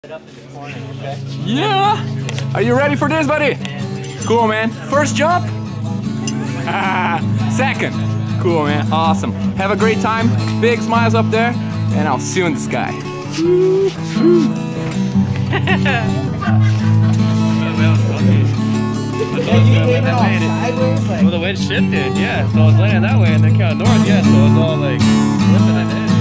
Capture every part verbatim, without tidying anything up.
Yeah! Are you ready for this, buddy? Cool, man. First jump? Second. Cool, man. Awesome. Have a great time. Big smiles up there. And I'll see you in the sky. Well, the wind shifted, yeah. So I was landing that way and then kind of north, yeah. So it was all like flipping at the edge.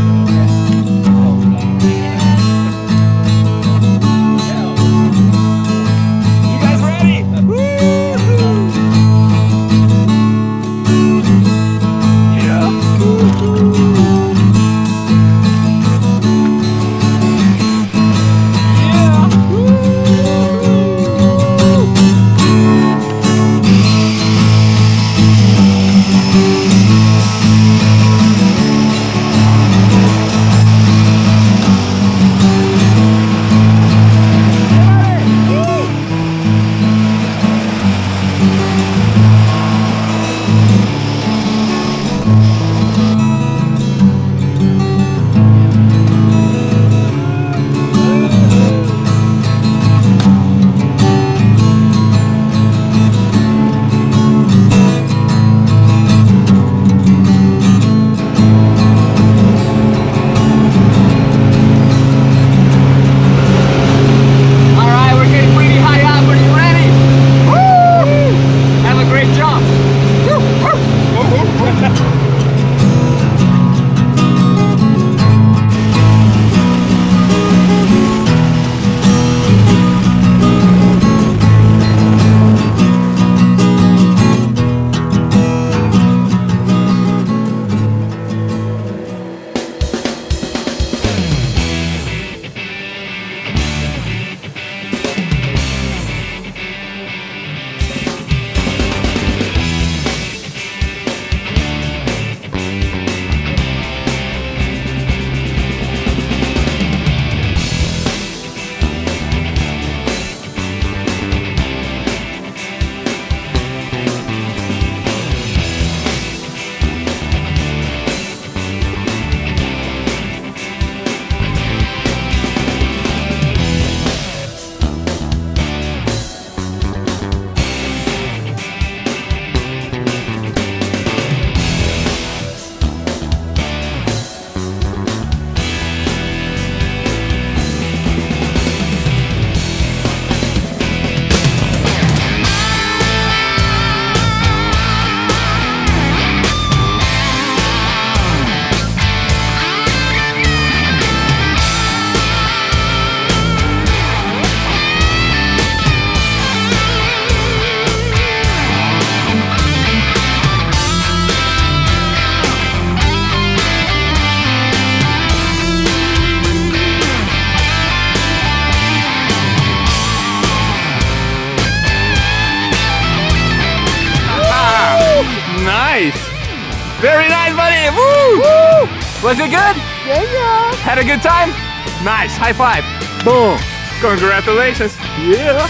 Nice! Very nice, buddy! Woo! Woo! Was it good? Yeah, yeah! Had a good time? Nice! High five! Boom! Congratulations! Yeah!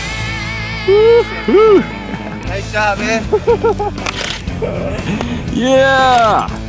Woo! Woo! Nice job, man! Yeah!